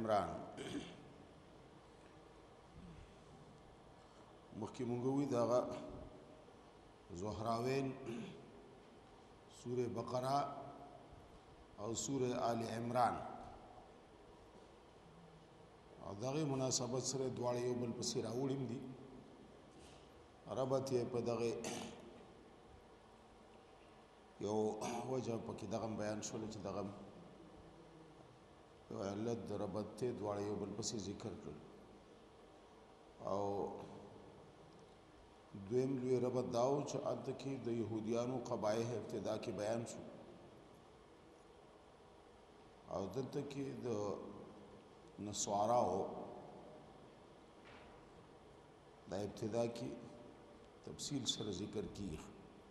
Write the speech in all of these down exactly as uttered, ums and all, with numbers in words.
عمران مخکې مونږ وی دغه زهراوین سوره بقره او سوره آل عمران او دغه مناسبت سره دواړه یو بل پسې راوړم دي ربط یې په دغه یو وجه پکې دغه بیان شول چې دغه یو علت د ربط ته دواړه یو بل پسې ذکر کړل او دویم لوی ربط داو چې الته کې د يهوديانو قبایح ابتدا کې بیان شو او دلته کې د نصاراو د ابتدا کې تفصیل سره ذکر کیږي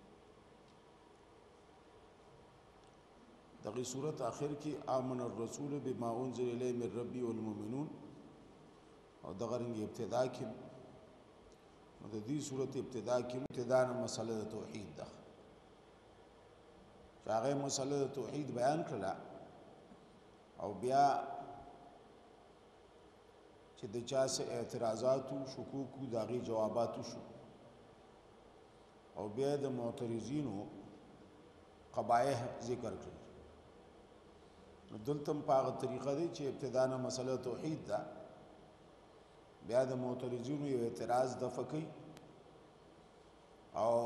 دغه صورت آخر کې آمن الرسول بما انزل الیه من ربی والمؤمنون او دغه رنګ ابتدا کې د دې صورت ابتدا کې ابتدا نه مسله د توحید ده چې هغه مسله د توحید بیان کړه او بیا چې د چا سه اعتراضات او شکوک او داغي جوابات شو او بیا د معترضینو قبایح ذکر کړل نو دلته په هغه طریقه دی چې ابتدا نه مسله توحید ده بیا د معترضینو یو اعتراض دفع کوي او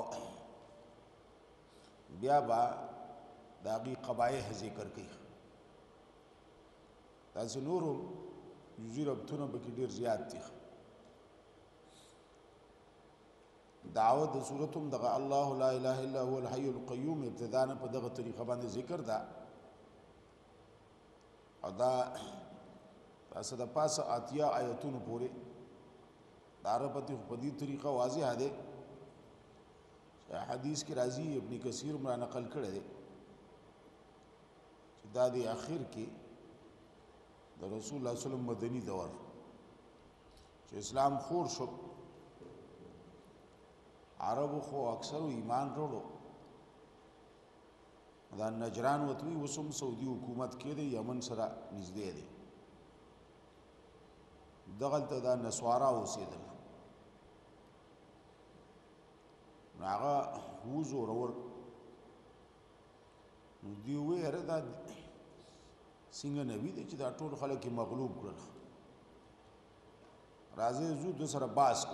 بیا با داغي قبایح ذکر کوي تاسو نورو یوزي ربطونه به ډیر زیات دي دعوت د سورتم دغه الله لا اله الا هو الحي القيوم ابتداء په دغه طریقه باندې ذکر ده ادا تاسو د پاسه اتیا آیتونو پورې دارپتی په دې طریقه واضح ده حدیث کې راځي ابن کثیر مرا نقل کړی دی چې دا د اخر کې د رسول الله صلی الله علیه وسلم مدني دور چې اسلام خور شو عربو خو اکثر ایمان وروړو دا نجران وتوی وسم سعودي حکومت کې دی یمن سره نږدې دی دغلته دا نسوارا اوسېدل هغه وزور ور نو دی وېره دا څنګه نبی دی چې دا ټول خلک مغلوب کړل راځي زو د سره باس کو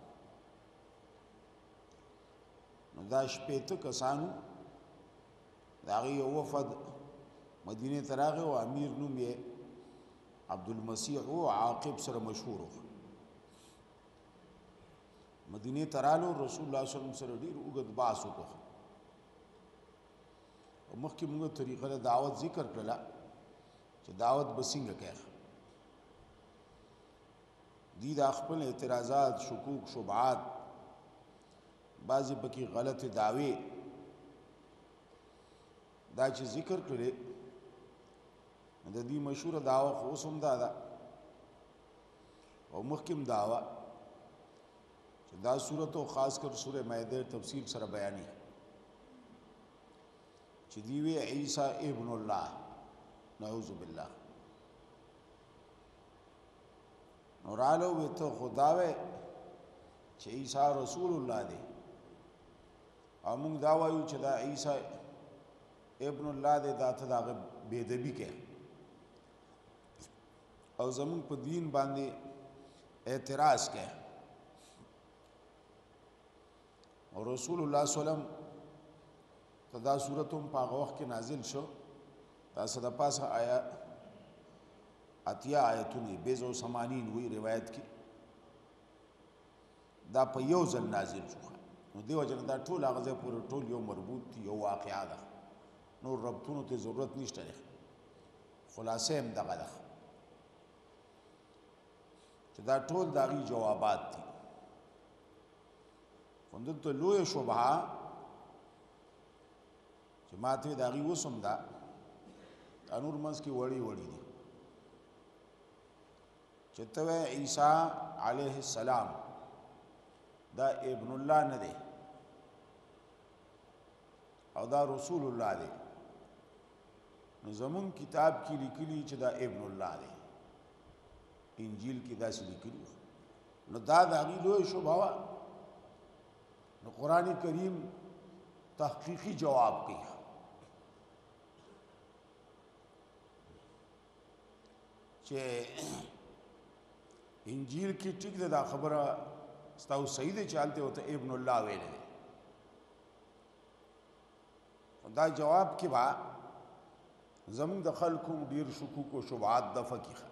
نو دا شپېته کسانو دا یو وفد مدینه تراغه او امیر نوم یې عبد المسیح او عاقب سره مشهور مدینه ترالو رسول الله صلی الله علیه وسلم سره ډیر وګد باس وکړ او مخکې موږ طریقه دعوت ذکر کړله چې دعوت بسنګ کوي دي د خپل اعتراضات شکوک شبهات بعضی پکې غلط دعوی دا چې ذکر کړي د دې مشهور دعوه خو سم دا ده او محکم دعوه چې دا سورته او خاص کر سوره مائده تفصیل سره بیانې چې دی وی عیسی ابن الله نعوذ بالله نورالو وی ته خداوې چې عیسی رسول الله دی او موږ دا وایو چې دا عیسی ابن الله دی دا ته دا بيدبي کې او زمون په دین باندې اعتراض کې او رسول الله صلی الله علیه وسلم تدا سورتم په وخت کې نازل شو تاسو د پاسه آیا اتیا آیتونه بیزو ثمانین وی روایت کې دا په یو ځل نازل شو نو دیو جن دا ټول هغه پورې ټول یو مربوط یو واقعا ده نو ربطونو ته ضرورت نشته خلاصې هم دغه ده چې دا ټول داغي جوابات دي فندت ته لوی شوبه چې ماته داغي وسم دا انور منس کی وړي وړي دي چې ته عیسی علیه السلام دا ابن الله نه دی او دا رسول الله دی نو زمون کتاب کې لیکلي چې دا ابن الله دی انجیل کې داسې لیکلي نو دا د هغې لویه شبهه وه نو قرآن کریم تحقیقی جواب کوي چې انجیل کې ټیک ده دا خبره ستاسو صحیح ده چې هلته ورته ابن الله ویلی دی دا جواب کې به زموږ د خلکو ډېر شکوک و شبهات دفع کړي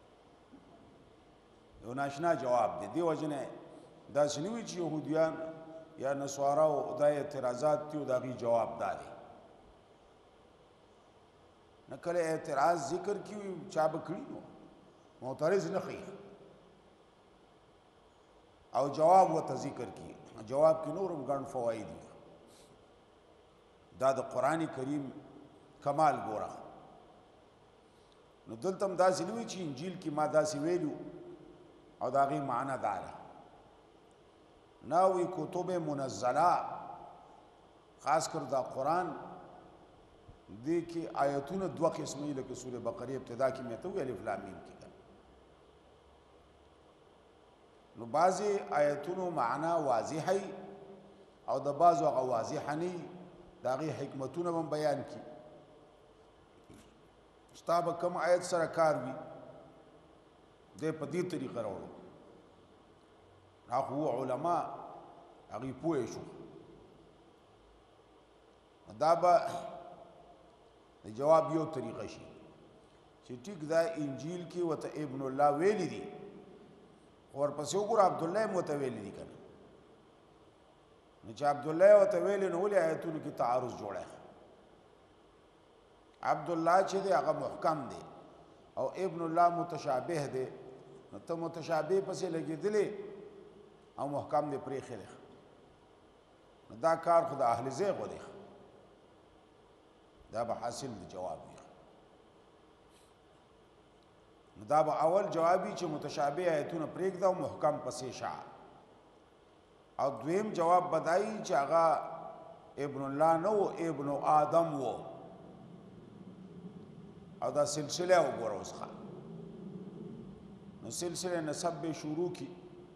یو ناشنا جواب دی دې وجې نه داسې نه وي چې یهودیان یا نصاراو دا اعتراضات دي او د هغې جواب دا دی نه کله اعتراض ذکر کړي وي چا به کړي نو معترض نه ښیي او جواب ورته ذکر کړي جواب کې نور هم ګڼ فواید دي دا د قرآن کریم کمال ګوره نو دلته هم داسې نه وي چې انجیل کې ما داسې ویلو او د هغې معنی دا ده نه وی کتب منزله خاص کر دا قرآن دې کې آیتونه دوه قسمه دي لکه سورې بقرې ابتدا کې مې ته وویل الف لام میم کې نو بعضې آیتونو معنا واضحه او د بعضو هغه واضحه نه وي د هغې حکمتونه به بیان کړي ستا به کوم آیت سره کار وي دی په دې طریقه راوړو هغه علما هغې پوه شو دا به د جواب یو طریقه شي چې ټیک دا انجیل کې ورته ابن الله ویلی دي ورپسې وګوره عبدالله هم ورته ویلی دي که نه نو چې عبدالله ورته ویلی نو ولې آیتونو کې تعارض جوړی عبدالله چې دی هغه محکم دی او ابن الله متشابه دی نو ته متشابه پسې لګېدلې او محکم دی پرېښی دی نو دا کار خو د اهل زیغ دی دا به حاصل د جواب دی نو دا به اول جوابي چې متشابه آیتونه پرېږده او محکم پسې شه او دویم جواب بدایي چې هغه ابن الله نه و ابن آدم و او دا سلسله وګوره اوس ښه نو سلسله نسب به شروع کی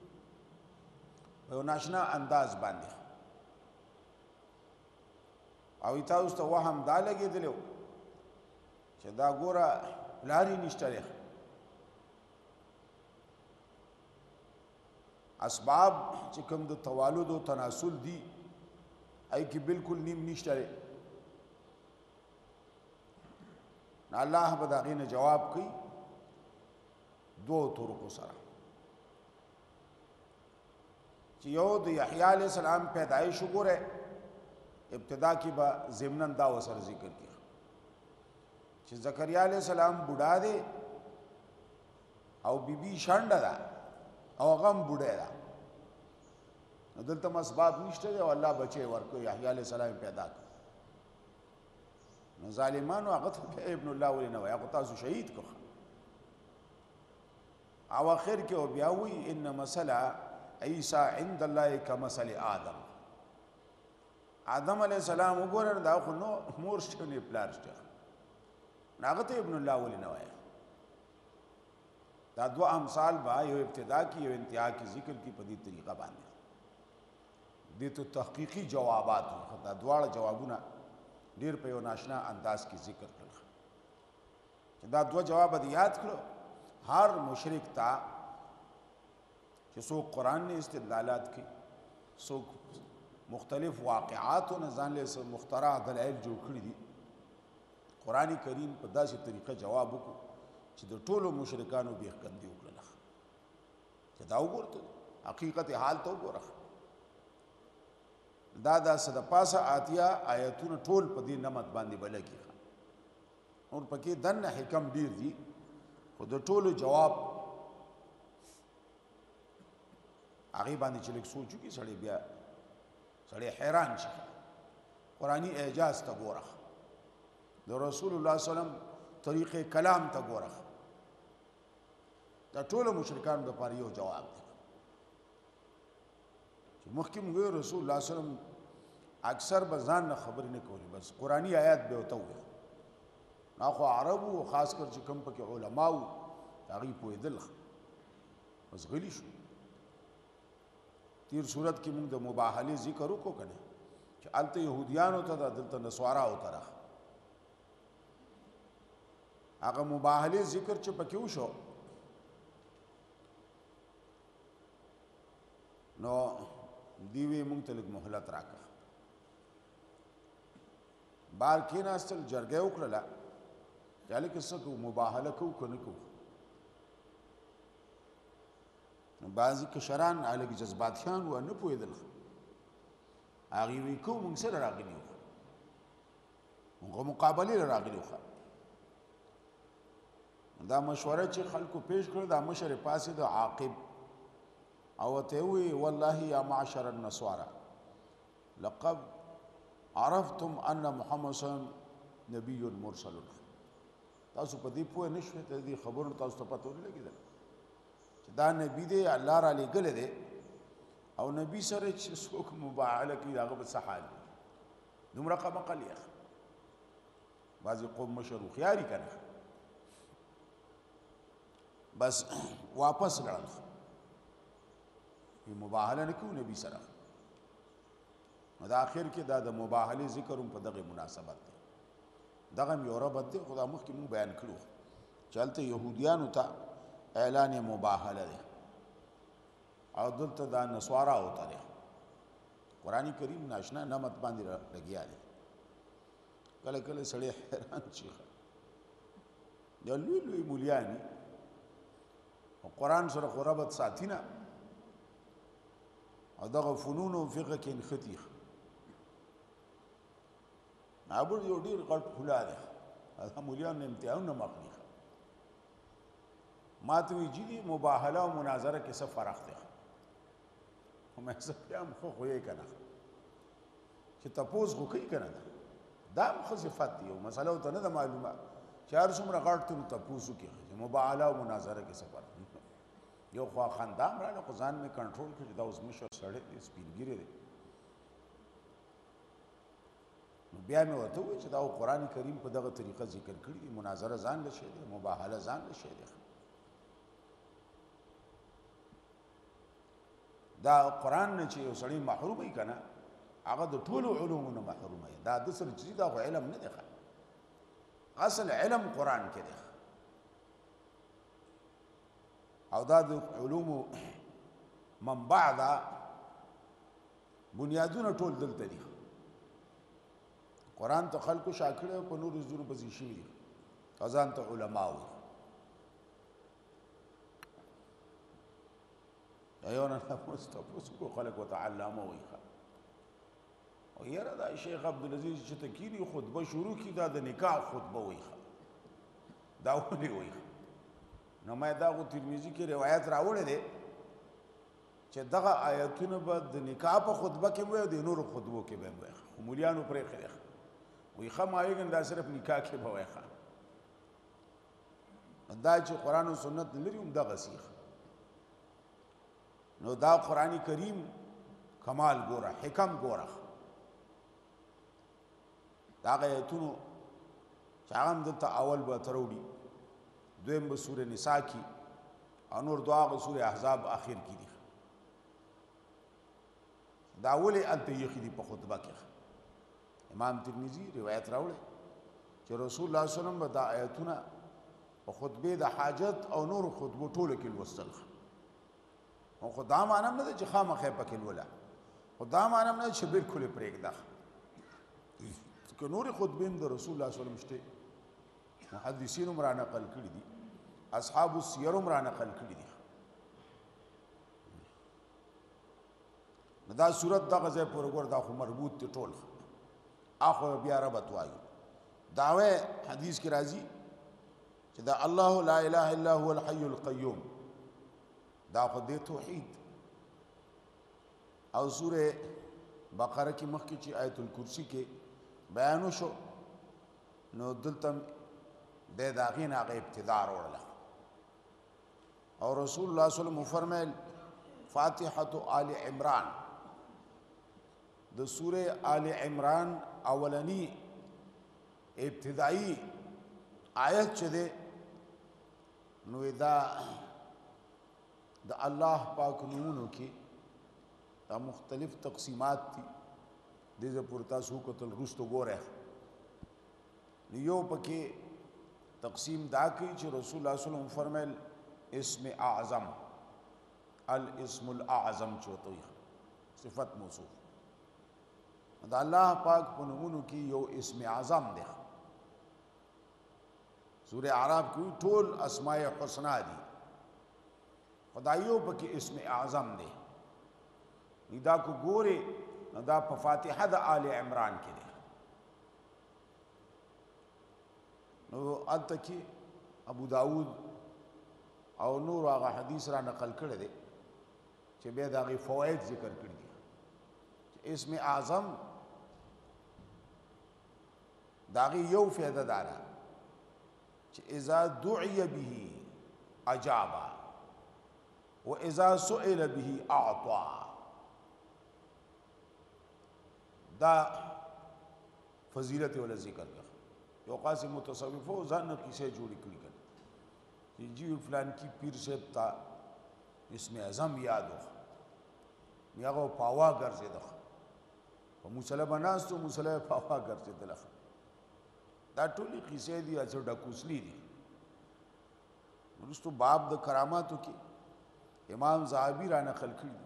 په یو ناشنا انداز باندې او تاسو ته وهم دا لګېدلی چې دا ګوره پلار یې نشته دی اسباب چې کوم د توالد او تناسل دي ای کې بالکل نیم نشته دی نو الله به د هغې نه جواب کوي دوو طرقو سره چې یو د یحیی علیه السلام پیدایش وګوره ابتدا کې به ضمناً دا ورسره ذکر کړي چې زکریا علیه السلام بوډا دی او بیبي شنډه ده او هغه هم بوډی ده نو دلته هم اسباب نشته دی او الله بچی ورکړو یحیی علیه السلام پیدا کړ نو ظالمانو هغه ته ابن الله ولې نه وایي هغه تاسو شهید کړه او اخر کې او بیا وایي ان مثل عیسی عند الله کمثل آدم آدم علیه السلام وګوره دا خو نو مور شته نه پلار شته هغه ته ابن الله ولې نه وایي دا دوه امثال به یو ابتدا کې یو انتها کې ذکر کی په دې طریقه باندې دې ته تحقیقي جوابات دا دواړه جوابونه ډیر په یو ناشنا انداز کې ذکر کړل چې دا دوه جواب دې یاد کړو هر مشرک ته چې څوک قرآن نه استدلالات کوي څوک مختلف واقعات او ځان له مخترع دلایل جوړ کړي دي قرآن کریم په داسې طریقه جواب وکړو چې د ټولو مشرکانو بیخکندي وکړله چې دا وګورته حقیقت حال ته وګوره دا داسې د پاسه اتیا آیتونه ټول په دې نمت باندې به لګي نور پکې دنه حکم ډیر دي خو د ټولو جواب هغې باندې چې لږ سوچ وکړي سړی بیا سړی حیران شي قرآني اعجاز ته ګوره د رسول الله صلی الله علیه وسلم طریقې کلام ته ګوره دا ټولو مشرکانو دپاره یو جواب دی چې مخکې موږ رسول الله صلی الله علیه وسلم اکثر به ځان نه خبرې نه کولې بس قرآني آیات به ورته وویل نو خو عربو خاص کر چې کوم پکې علما وو هغوی پوهېدل بس غلی شو. تیر صورت کې موږ د مباهلې ذکر وکړو که نه چې هلته یهودیانو ته ده دلته نسواراو ته راغله. هغه مباهلې ذکر چې پکې وشو نو دی وی مونږ ته لږ مهلت راکړه. بار کېناستل جرګه وکړله چې هلکه څه کوو مباهله کوو که نه کوو. نو بعضې کشران هلکه جذباتیان وه نه پوهېدل. هغې وی کوو مونږ سره راغلي وو مونږ مقابلې له راغلي وو. دا مشوره چې خلکو پیش کړ دا مشر پاسې د عاقب او ته وی والله یا معشر النصارى لقد عرفتم ان محمد صلی الله علیه وسلم نبی مرسل. تاسو په دې پوه نه شوئ ته دې خبرو تاسو ته پته ونه لګېدل چې دا نبی دی الله را لېږلی دی او نبی سره چې څوک مباهله کوي د هغه به څه حال وي. دومره قمقل یې بعضې قوم مشر هوښیاري که نه بس واپس لړل مباهله نه کوو نبی سره. نو د آخر کې دا د مباهلې ذکر هم په دغه مناسبت دی. دغه هم یو ربط دی خو دا مخکې مونږ بیان کړو چې هلته یهودیانو ته اعلان مباهله دی او دلته دا نسواراو ته دی. قرآن کریم ناشنا نمت باندې لګیا دی. کله کله سړی حیران شي دا لوی لوی مولیاني قرآن سره خو ربط ساتي نه او دغه فنون او فقه کې نښتي. نابر یو ډېر غټ خلا دی دا مولیان امتحانونه مخني. ما ته وایي جدي مباهله او مناظره کې څه فرق دی. خو مې زه بیا هم خو خو یې که نه چې تپوس خو کوي که نه دا هم ښه صفت دی. یو مسله ورته نه ده معلومه چې هر څومره غټ ته نو تپوس وکړي چې مباهله او مناظره کې څه فرق دی. یو خوا خندا هم راغله خو ځان مې کنټرول کړي چې دا اوس مشر سړی دی سپینګیری دی. نو بیا مې ورته وویل چې دا قرآن کریم په دغه طریقه ذکر کړي دي. مناظره ځان له شی دی مباهله ځان له شی دی. دا قرآن نه چې یو سړی محروم وي که نه هغه د ټولو علومو نه محروم وي. دا د سره چې دا خو علم نه دی. اصل علم قرآن کې دی او دا د علومو منبع دا بنیادونه ټول دلته دي. قرآن ته خلکو شاکړه او په نورو زونو پسې شوي دي او ځان ته علما وایي. یو نه تپوس تپوس کو خلک ورته علامه وایي. او یاره دا شیخ عبدالعزیز چې ته کیني خطبه شروع کړي دا د نکاح خطبه وایي. دا ولې وایي؟ نو ما دا خو ترمذي کې روایت راوړی دی چې دغه آیتونه به د نکاح په خطبه کې وایي او د نورو خطبو کې به وایي. خو مولیانو پرېښی دی وایي ښه مایګن دا صرف نکاح کې به وایي. دا چې قرآن او سنت لري هم دغسې. نو دا قرآن کریم کمال ګوره حکم ګوره دا هغه آیتونو چې هغه هم دلته اول به ته راوړي دویم به سوره نساء کی او نور دعا به سوره احزاب آخر کی دي. دا ولې هلته یخي دي په خطبه کې. امام ترمذي روایت راوړی چې رسول الله صلی الله علیه وسلم به دا آیتونه په خطبې د حاجت او نورو خطبو ټولو کې لوستل. او خو دا معنی نه ده چې خامخا پکې لوله. خو دا معنی نه ده چې بالکل یې پرېږده. که نورې خطبې هم د رسول الله صلی الله علیه وسلم شته محدثین هم را نقل کړي دي اصحاب السیر هم را نقل کړي دي. نو دا صورت دغه ځای پورې ګوره دا خو مربوط دی ټول. اخو بیا ربط وایو دعوی حدیث کې راځي چې دا الله لا اله الا هو الحي القیوم دا خو دی توحید. او سوره بقره کې مخکې چې آیت الکرسی کې بیان شو نو دلته د هغې نه هغه ابتدا راوړله او رسول الله صلی الله علیه وسلم وفرمیل فاتحة آل عمران د سوره آل عمران اولنی ابتدائی آیت چې دی نو دا د الله پاک نومونو کې دا مختلف تقسیمات دي دې زه پر تاسو کتل رستو ګوره یو پکې تقسیم دا کوي چې رسول الله صلی الله علیه وسلم فرمایل اسم اعظم الاسم الاعظم چوتوي صفت موصوف دا الله پاک په نومونو کې یو اسم اعظم دی سورہ اعراف کې ټول اسماء الحسنا دي خدایو پکې اسم اعظم دی دا کو ګوره دا په فاتحه د آل عمران کې دی نو الته کې ابو داود او نور هغه حدیث را نقل کړی دی چې بیا د هغې فواید ذکر کړي دي اسم اعظم د هغې یو فایده دا ده چې اذا دعی به اجابا و اذا سئل به اعطا دا فضیلت ولا ذکر کړه یو قاسم متصوفو ځان کیسه جوړی کړی کړه چې جی فلان کی پیر صاحب تا اسم اعظم یادو یاغه پاوا ګرځیدو په مصلی بناستو مصلی پاوا ګرځیدل دا ټولې قصې دي چې ډکوسلی دي ورستو باب د کراماتو کې امام زاهبی را نقل کړي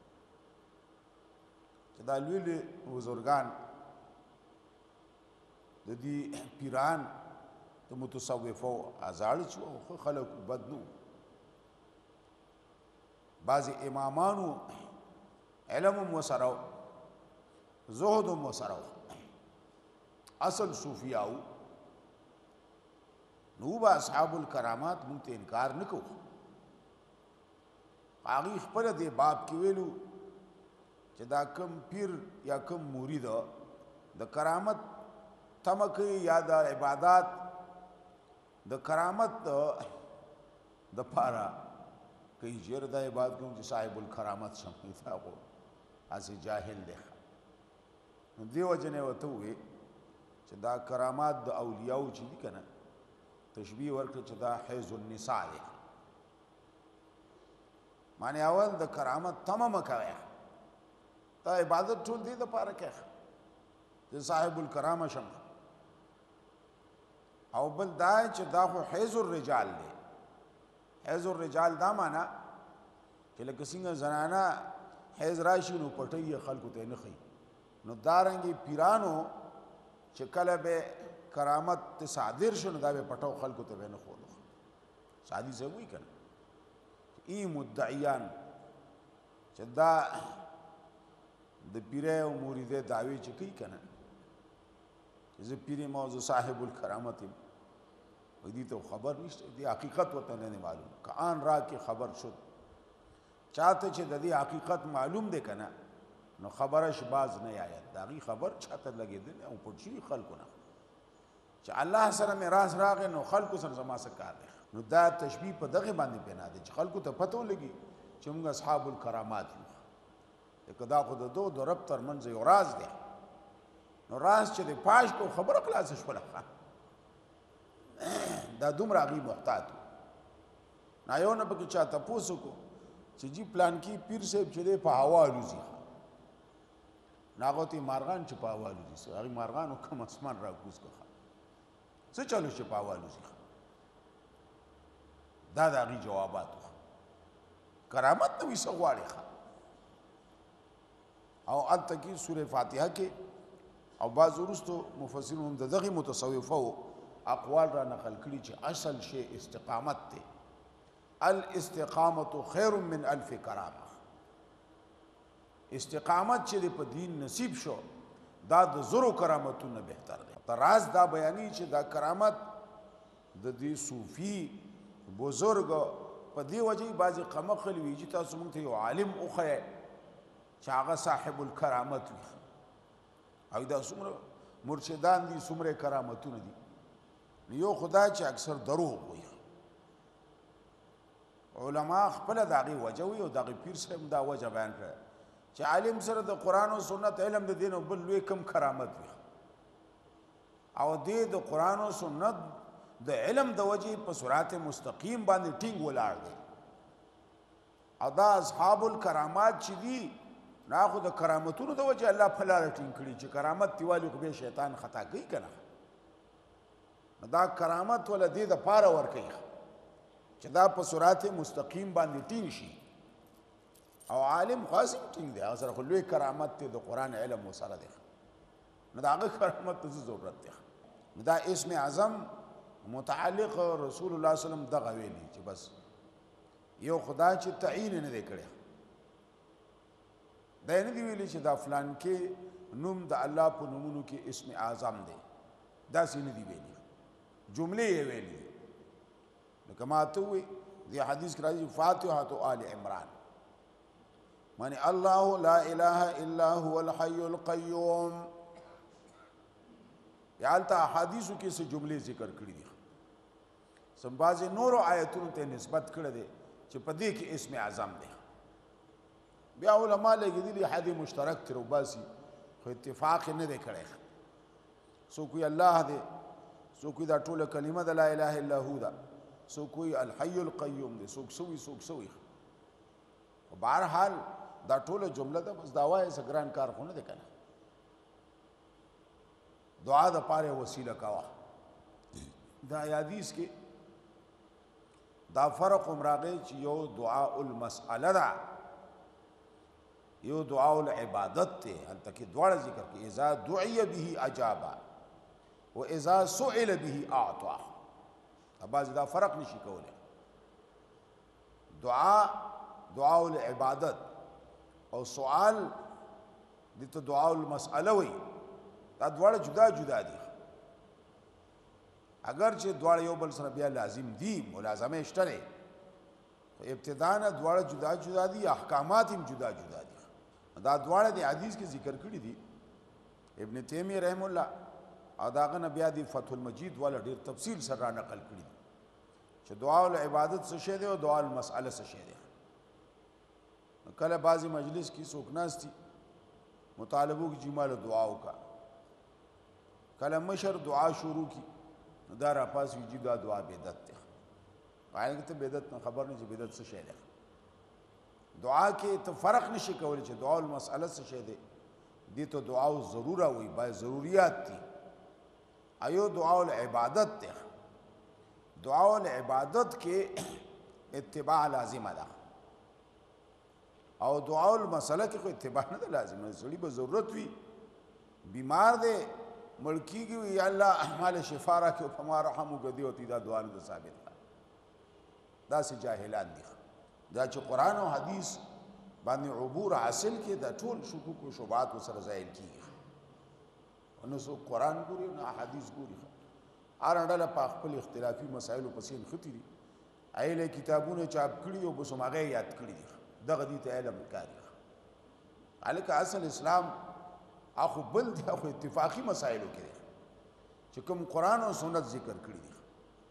چې دا لوی لوی بزرګان د دې پیران د متصوفو ازاړ چې خو خلک بد نو بعض امامانو علم وسرو زهد وسرو اصل صوفیاو نو با اصحاب الکرامات مونږ ته انکار نکو هغه خپل دې باب کې ویلو چې دا کم پیر یا کم مرید د کرامت تمکه یا د عبادت د کرامت د پارا کوي جره د عبادت کوم چې صاحب الکرامت شمه تا کو اسی جاهل دی نو دیو جنې وته وي چې دا کرامات د اولیاء چې دي کنه تشبیه ورکړه چې دا حیز النساء دی معنی اول د کرامت تمام کوي تا عبادت ټول دی د پاره کوي چې صاحب الکرامه شمه او بل دا چې دا خو حیز الرجال دی حیز الرجال دا معنا چې لکه څنګه زنانه حیز راشي نو پټي خلکو ته نه خي نو دارنګي پیرانو چې کله به کرامت ته صادر شنو دا به پټو خلکو ته نه خو سادي څه وی کنه ای مدعیان چې دا د پیره او مریده دعوی چې کوي کنه زه پیری موضوع صاحب الکرامت ودی ته خبر نشته دی حقیقت وته نه معلوم کان را کی خبر شد چاته چې د دې حقیقت معلوم دی کنه نو خبرش باز نه آید داغي خبر چاته لګیدل او پټشي خلکو نه چې الله سره میراث راغی نو خلکو سره زما سره کار دی نو دا تشبیه په دغه باندې بنا دي چې خلکو ته پته ولګي چې موږ اصحاب الکرامات یو کدا خو د دوه د رب تر منځ یو راز دی نو راز چې د پاش کو خبره خلاص شوله دا دومره غي محتاط نه یو نه پکې چا تاسو کو چې جی پلان کې پیر صاحب چې په هوا لوزي ناغوتی مارغان چې په هوا لوزي هغه مارغان کوم اسمان را کوز کوه څه چلو چې په هوا لوزي دا د غي جوابات کرامت نو وسه غواړي او الته کې سوره فاتحه کې او بعض ورستو مفسرون د دغه متصوفو اقوال را نقل کړي چې اصل شی استقامت دی الاستقامت خیر من الف کرامه استقامت چې په دین نصیب شو دا د زرو کرامتونو بهتر دی تراز دا بیانی چې دا کرامت د دې صوفي بزرګ په دې وجه بعضی قمخل وی چې تاسو مونږ ته یو عالم اوخه چې هغه صاحب الکرامت وي او دا څومره مرشدان دي څومره کرامتونه دي یو خدا چې اکثر دروغ وي علما خپل داغي وجه وي او داغي پیر صاحب دا وجه بیان کړ چې عالم سره د قران او سنت علم د دین او بل لوی کم کرامت وي او دې د قران او سنت د علم د وجه په صراط مستقیم باندې ټینګ ولاړ دي او دا اصحاب الکرامات چې دي نا خو د کرامتونو د وجه الله په لاره ټینګ کړي چې کرامت تیوالي خو به شیطان خطا کوي که نه دا کرامت ولا دې د پاره ورکوي چې دا په صراط مستقیم باندې ټینګ شي او عالم خاصم ټینګ دی هغه سره خو لوی کرامت دی د قرآن علم ورسره دی نو د هغه کرامت ته څه ضرورت دی نو دا اسم اعظم متعلق رسول الله صلی الله علیه وسلم دغه ویلي چې بس یو خدا چې تعین نه دی کړی دا نه دی ویلي چې دا فلان کې نوم د الله په نومونو کې اسم اعظم دی داسې نه دی ویلي جملې یې ویلي نو کما ته وی دی حدیث کې راځي فاتحه آل عمران معنی الله لا اله الا هو الحي القيوم یالته احادیثو کې څه جملې ذکر کړې دي سم بعضې نورو آیتونو ته نسبت کړی دی چې په دې کې اسم اعظم دی بیا علما لګېدلي حد مشترک ترې وباسي خو اتفاق یې نه دی کړی څوک وایي الله دی څوک وایي دا ټوله کلمه د لا اله الا هو ده څوک وایي الحي القیوم دی څوک څه وایي څوک څه وایي بهرحال دا ټوله جمله ده بس دا وایه څه ګران کار خو نه دی که نه دعا د پاره وسیله کوا دا حدیث کې دا فرق هم راغی چې یو دعاء المسأله ده یو دعاء العبادت دی هلته کې دواړه ذکر کې اذا دعی به اجابا و اذا سئل به اعطا بعضې دا فرق نشي کولی دعا دعاء العبادت او سوال دې ته دعاء المسأله وایي دا دواړه جدا جدا دي اگر چې دواړه یو بل سره بیا لازم دي ملازمه شته دی خو ابتدا نه دواړه جدا جدا دي احکامات هم جدا جدا دي دا دواړه د حدیث کې ذکر کړي دي ابن تیمیه رحم الله او د هغه نه بیا د فتح المجید والا ډېر تفصیل سره را نقل کړي دي چې دعا العبادت څه شی دی او دعا المسأله څه شی دی کله بعضې مجلس کې څوک ناست دي مطالبو کې چې ماله دعا وکړه کله مشر دعا شروع کی دا را پاس وی جی دا دعا بدعت ده قائل کې ته بدعت نه خبر نه چې بدعت څه شی ده دعا کې ته فرق نشي کولی چې دعا المسأله څه شی ده دې ته دعا ضروره وي با ضروريات دي ایو دعا العبادت ده دعا العبادت کې اتباع لازم ده او دعا المسأله کې خو اتباع نه لازم نه سړي به ضرورت وي بیمار دی ملکی کی وی اللہ احمال شفارہ کے فما رحمو گدی ہوتی دا دعا نه ثابت ده دا سی جاهلان دي دا چې قرآن او حدیث باندې عبور حاصل کې دا ټول شکوک او شبهات سره ظاهر کیږي نو سو قرآن ګوري نه حدیث ګوري هر ډله په خپل اختلافي مسایلو پسې نښتي دي ایله کتابونه چاپ کړي او بس هغه یاد کړي دي دغه دي ته علم کاری الکه اصل اسلام اخو بل دی اخو اتفاقی مسائلو کې دی چې کوم قرآن او سنت ذکر کړي دي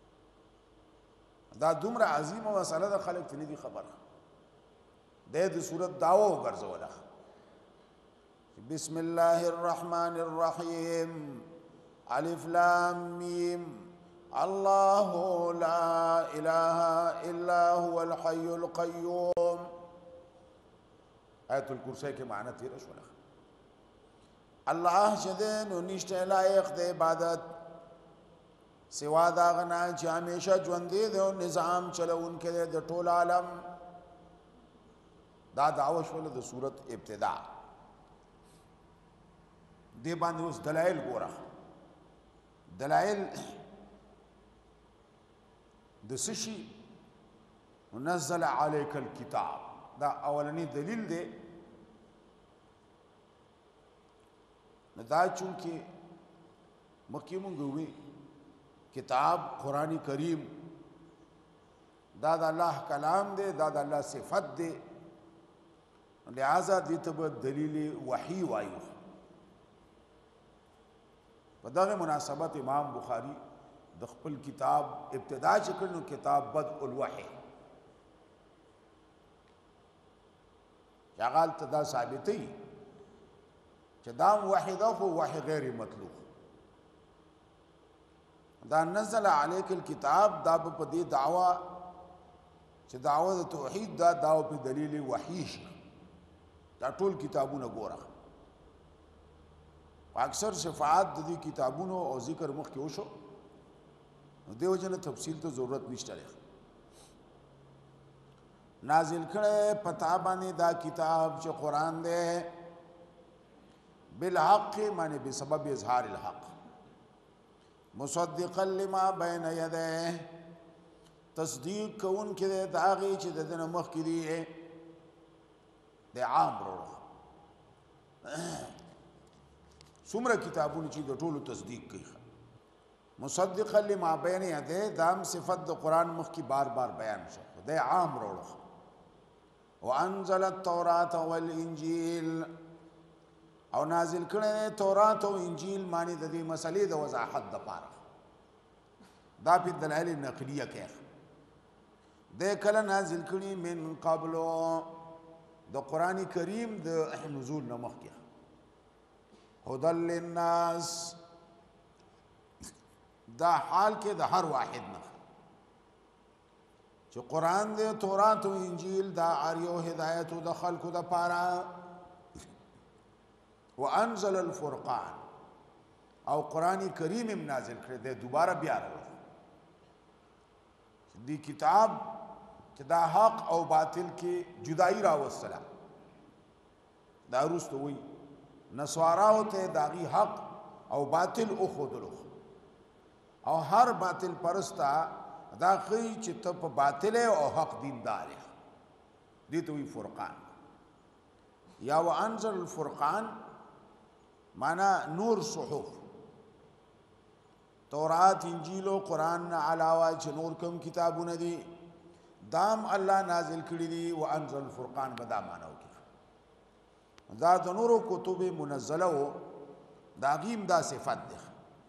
دا دومره عظیمه مسله ده خلک ته نه دي خبره د دې صورت داوا وګرځوله بسم الله الرحمن الرحیم الف لام میم الله لا اله الا هو الحي القيوم آیت الکرسی کې معنی تیر شوله الله چې دی نو نشته لایق د عبادت سوا د هغه نه چې همیشه ژوندی دی او نظام چلوونکی دی د ټول عالم دا دعوه شوله د صورت ابتدا دې باندې اوس دلایل ګوره دلایل د څه شي نزل علیک الکتاب دا اولنی دلیل دی دا چونکه مخکې مونږ وی کتاب قرآن کریم دا د الله کلام دی دا د الله صفت دی لہذا دې ته به دلیل وحی وایو په دغه مناسبت امام بخاری د خپل کتاب ابتدا چې کړنو کتاب بدء الوحی شغال ته دا ثابتوي چې دا وحیده خو وحی غیر مطلوب دا نزل علیک الکتاب دا په دې دعوا چې دعوه د توحید دا داو په دلیل وحی شي دا ټول کتابونه ګوره اکثر شفاعت د دې کتابونو او ذکر مخکې وشو نو دیو جن تفصیل ته ضرورت نشته لري نازل کړه پتا باندې دا کتاب چې قران دی بالحق معنی بسبب اظهار الحق مصدقا لما بين يديه تصدیق کون کې دا غي چې د دنه مخ کې دی د عام وروړه څومره کتابونه چې د ټولو تصدیق کوي مصدقا لما بين يديه دام صفت د قران مخ کې بار بار بیان شو د عام وروړه وانزل التوراة والانجيل او نازل کړه تورات او انجیل معنی د دې مسلې د وضاحت د پاره دا په دلایل نقلیه کې د کله نازل کړي من قبل د قران کریم د نزول نه مخکې هدى للناس دا حال کې د هر واحد نه چې قران د تورات او انجیل دا اړیو هدایت د خلکو د پاره وانزل الفرقان او قران کریم هم نازل کړی دی دوباره بیا راوړل دی کتاب چې دا حق او باطل کې جدائی راوستله دا رسته وی نسواراو ته داغي حق او باطل او خودلو او هر باطل پرستا دا خی چې ته په باطل او حق دیندار دی ته وی فرقان یا وانزل الفرقان مانا نور صحف تورات انجیل و قرآن علاوه چې نور کم کتابونه دي دام الله نازل کړي دي وانزل الفرقان بدا مانو کې دا د نورو کتب منزله و دا غیم دا صفت ده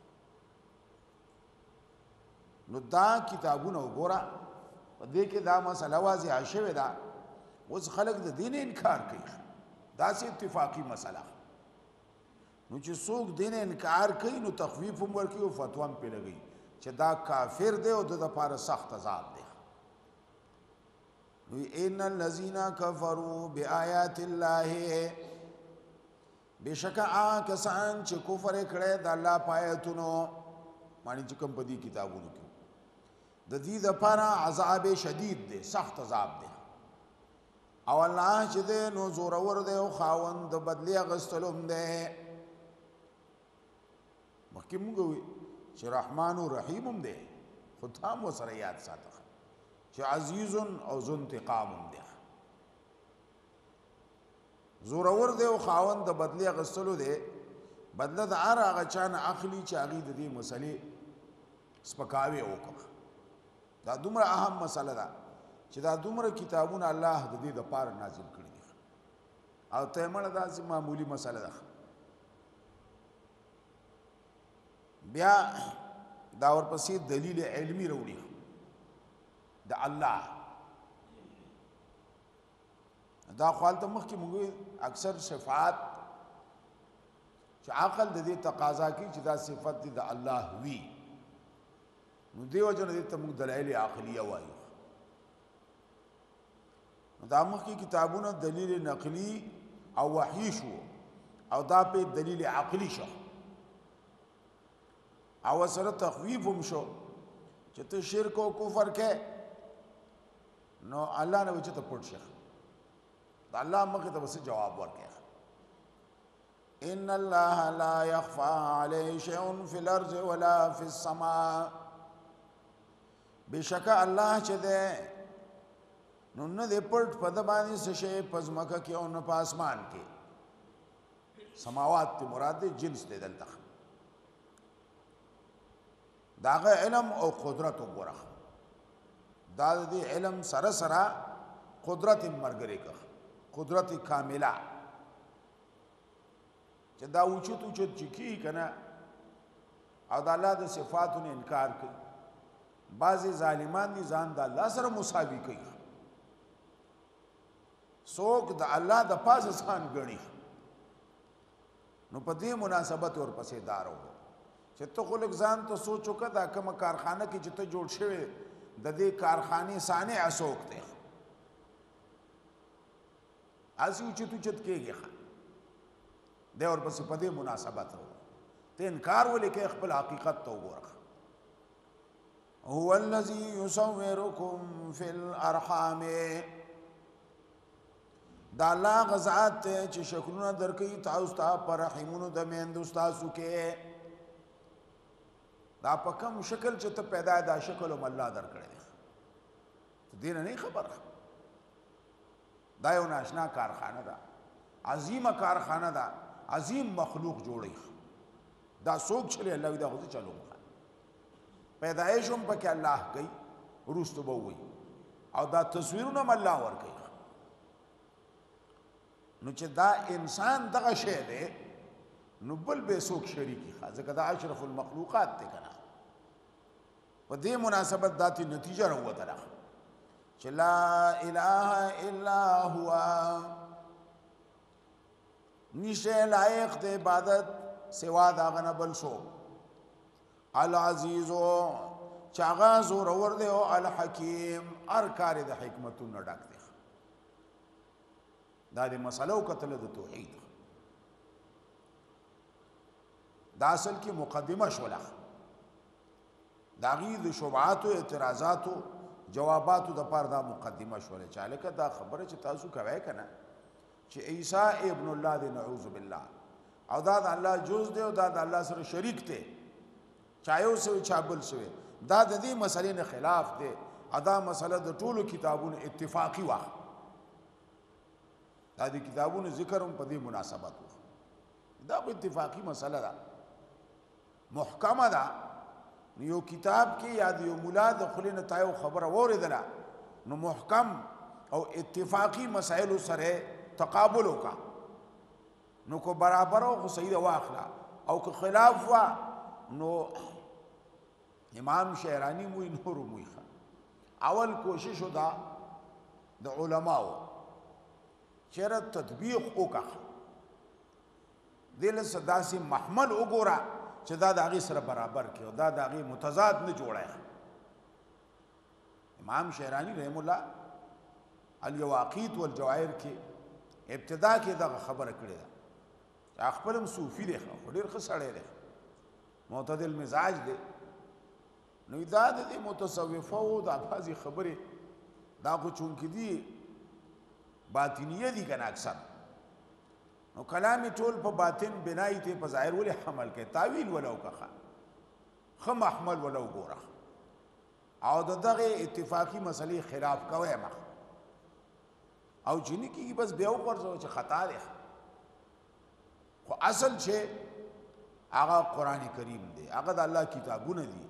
نو دا کتابونه وګوره په دې کې دا مسله واضحه شوې ده اوس خلک د دین انکار کوي دا سي اتفاقی مسله نو چې څوک دین انکار کوي نو تخفیف هم ورکوي او فتوا هم پې لګوي چې دا کافر دی او د دپاره سخت عذاب دی نو ان الذین کفروا بآیات الله بشکه هغه کسان چې کفر یې کړی د الله په آیتونو معنی چې کوم په دې کتابونو کې د دې دپاره عذاب شدید دی سخت عذاب دی او الله چې دی نو زورور دی او خاوند د بدلې اخیستلو هم دی مخکې مونږ وی چې رحمان و رحیم هم دی خو تا مو سره یاد ساته چې عزیز او ذو انتقام هم دی زورور دی او خاوند د بدلې اخیستلو دی بدله د هر هغه چا نه اخلي چې هغې د دې مسلې سپکاوی وکړه دا دومره اهم مسله ده چې دا دومره کتابونه الله د دې دپاره نازل کړي دي او ته یې مړه داسې معمولي مسله ده بیا دا ورپسې دلیل علمی راوړي د الله دا خو هلته مخکې موږ اکثر شفاعت چې عقل د دې تقاضا کوي چې دا صفت دی د الله وي نو دې وجه نه دې ته موږ دلایل عقلیه وایو دا مخکې کتابونه دلیل نقلی او وحی شو او دا په دلیل عقلی شو او سره تخویف هم شو چې ته شرک او کفر کې نو الله نه وچ ته پټ شي دا الله مخه ته وسه جواب ورکړي ان الله لا يخفى عليه شيء في الارض ولا في السماء بشک الله چې ده نو نه دې پټ په د باندې څه شي پزماکه کې او نه په اسمان کې سماوات ته مراد دي جنس دې دلته داغه علم او قدرت وګوره دا دې علم سره سره قدرت مرګري کا قدرت کامله چې دا اوچت اوچت چکی کنه او د الله د صفاتونو انکار کوي بعضی ظالمان دي ځان د الله سره مساوي کوي څوک د الله د پاسه ځان ګڼي نو په دې مناسبت ورپسې دارو چې ته خلک ځان ته سوچ وکړه دا کومه کارخانه کې چې ته جوړ شوی د دې کارخانې صانع څوک دی اسی اوچت اوچت کېږي دی ورپسې په دې مناسبت ته انکار ولې کوي خپل حقیقت ته وګوره هو الذي يصوركم في الارحام دا الله غزات چې شکلونه درکې تاسو ته پر رحمونو د میندو تاسو کې دا په کوم شکل چې ته پیدا دا شکل هم الله درکړی دی دې نه خبره دا یو ناشنا کارخانه ده عظیمه کارخانه ده عظیم مخلوق جوړی دا څوک چلی الله دا خو چلو پیدایش هم پکې الله کوي وروسته به وي او دا تصویرونه هم الله ورکوي نو چې دا انسان دغه شی دی نو بل به څوک شریکي ځکه دا اشرف المخلوقات دی که نه په دې مناسبت داتې نتیجه راووتله چې لا اله الا هو نشته لایق د عبادت سوا د هغه نه بل څوک العزیزو چې هغه زورور دی او الحکیم هر کار د حکمتونو ډک دی دا د مسلو کتل د توحید دا اصل کې مقدمه شوله دا غي د شبهات او اعتراضات او جواباتو د پاره دا مقدمه شوله چاله که دا خبره چې تاسو کوي کنه چې عیسی ابن الله دی نعوذ بالله او دا د الله جز دی او دا د الله سره شریک دی چایو سوی چابل سوی دا د دې مسلې نه خلاف دی ادا مسله د ټولو کتابونو اتفاقی وه دا د کتابونو ذکر هم په دې مناسبت وه دا خو اتفاقی مسله ده محکمه ده یو کتاب کې یا د یو ملا د خولې نه تا یو خبره واورېدله نو محکم او اتفاقی مسایلو سره تقابل وکړه نو کو برابر او صحیح واخلا او که خلاف وا نو امام شهرانی موی نور موی اول کوشش ودا د علماء چیرې تطبیق وکړه دل صداسي محمل وګوره چې دا د هغې سره برابر کې او دا د هغې متضاد نه جوړی امام شهرانی رحم الله الواقیت والجواهر کې ابتدا کې دغه خبره کړې ده چې خپل هم صوفي دی خو ډېر ښه سړی دی معتدل مزاج دی نو دا د دې متصوفو دا بعضې خبرې دا خو چونکې دي باطنیه دي که نه اکثر نو کلام ټول په باطن بنای ته په ظاهر ولې حمل کوي تعویل ولو که ښه محمل ولو ګوره او د دغه اتفاقی مسلې خلاف کوی مخ او چې نه کېږي بس بیا وغورځوه چې خطا دی خو اصل چې هغه قرآن کریم دی هغه د الله کتابونه دي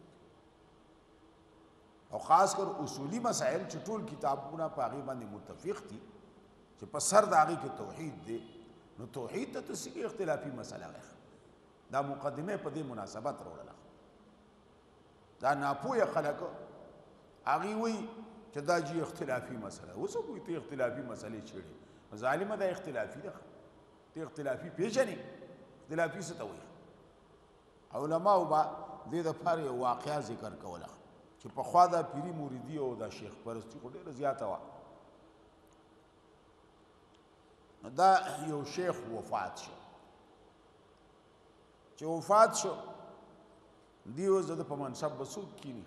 او خاص کر اصولی مسائل چې ټول کتابونه په هغې باندې متفق دي چې په سر د هغې کې توحید دی نو توحید ته څه اختلافي مسله ده دا مقدمه په دې مناسبت راوړله دا ناپوهه خلک هغې وایي چې دا جی اختلافي مسله اوس کوئی ته اختلافي مسلې چیړي ظالمه دا اختلافي ده ته اختلافي پیژنې اختلافي څه ته وایي علماو به دې دپاره یو واقعه ذکر کوله چې پخوا دا پیري موریدي او دا شیخ پرستي خو ډېره زیاته وه دا یو شیخ وفات شو چې وفات شو دی اوس د په منصب به څوک کیني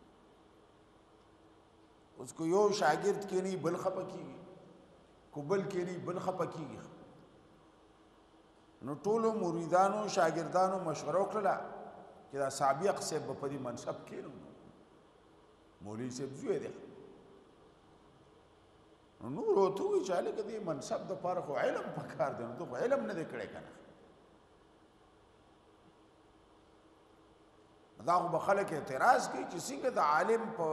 اوس کو یو شاګرد کینی بل خفه کیږي کو بل کینی بل خفه کیږي نو ټولو مریدانو شاګردانو مشوره وکړله چې دا سابق صاحب به په دې منصب کینو مولوي صاحب زوی دی نور ورته ووایي چې هلکه دې منصب دپاره خو علم پکار دی نو ته خو علم نه دی کړی که نه دا خو به خلک اعتراض کوي چې څنګه د عالم په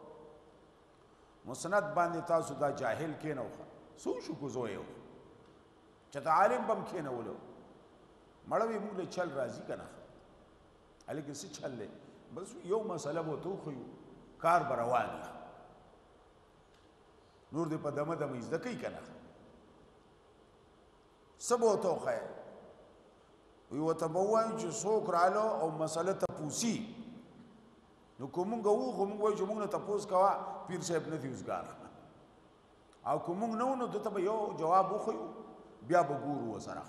مسند باندې تاسو دا جاهل کېنوخه څو شو کو زوی و چې د عالم به م کېنولو مړه وي موږ له چل راځي که نه هلکه څه چل دی بس یو مسله به ورته وښیو کار به روان وي نور دې په دمه دمه زده کوي که نه څه به ورته وښیې وی ورته به ووایو چې څوک رالو او مسله ته پوسي نو که مونږ وو خو مونږ وایو چې مونږ نه تپوس کوه پیر صاحب نه دی اوزګار او که مونږ نه وو نو دته به یو جواب وښیو بیا به ګورو ورسره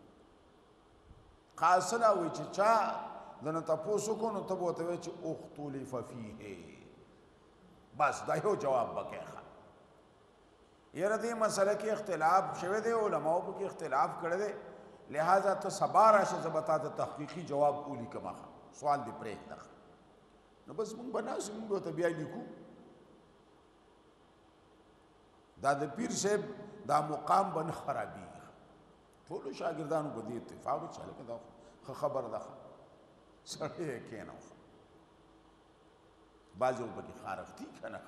قاصده وایي چې چا دنه تپوس وکړو نو ته به ورته وایې چې اختلف فیه بس دا یو جواب به کوې ښه یاره دې مسله کې اختلاف شوی دی علماو پکې اختلاف کړی دی لہذا ته سبا راشه زه به تا ته تحقیقي جواب ولیکم ښه سوال دې پرېږده نو بس مونږ به ناست یو مونږ به ورته بیا لیکو دا د پیر صاحب دا مقام به نه خرابېږي ټولو شاګردانو به دې اتفاق وي چې هلکه دا ښه خبره ده سړی یې کېنوه بعضې و پکې خارښتي که نه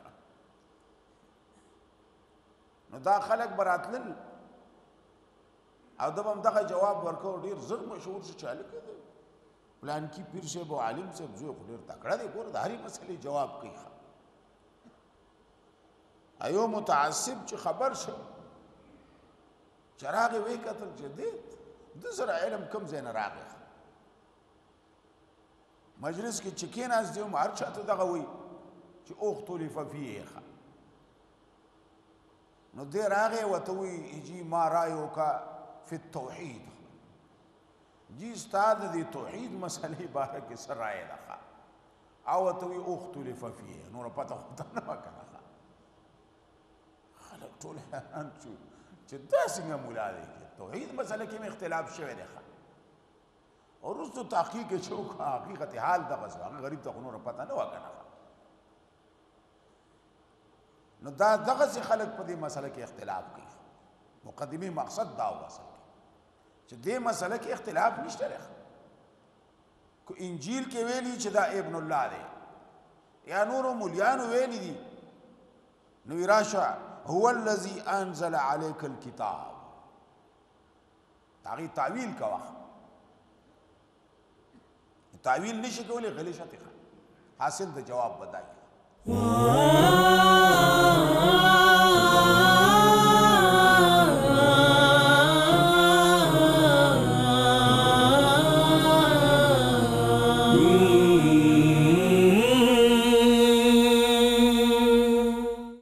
نو دا خلک به راتلل او ده به هم دغه جواب ورکوه ډېر زر مشهور شو چې هلکه دی پلانکي پیر صاحب او عالم صاحب زوی خو ډېر تکړه دی ګوره د هرې مسلې جواب کوي ایو متعصب چې خبر شو چې راغی ویې کتل چې دی ده سره علم کم ځای نه راغی مجلس کې چې کېناست دی هم هر چا ته دغه وایي چې اختلف فیه نو دی راغی ورته وایي جی ما رایوک فی التوحید جی ستا د دې توحید مسلې باره کې څه رایه ده او ورته وایي اختلف فیه نوره پته خو ته نه وه که نه خلک ټول حیران شو چې دا څنګه ملا دی توحید مسله کې مې اختلاف شوی دی او وروستو تحقیق یې چې وکړه حقیقت حال دغسې هغه غریب ته خو نوره پته نه وه که نه نو دا دغسې خلک په دې مسله کې اختلاف کوي مقدمې مقصد دا و اصل کې چې دې مسله کې اختلاف نشته دی که انجیل کې ویلي چې دا ابن الله دی یا نورو مولیانو ویلي دي نو راشه هو الذي انزل عليك الكتاب هغې تعویل کوه تعویل نشي کولی غلی شته حاصل د جواب بدایي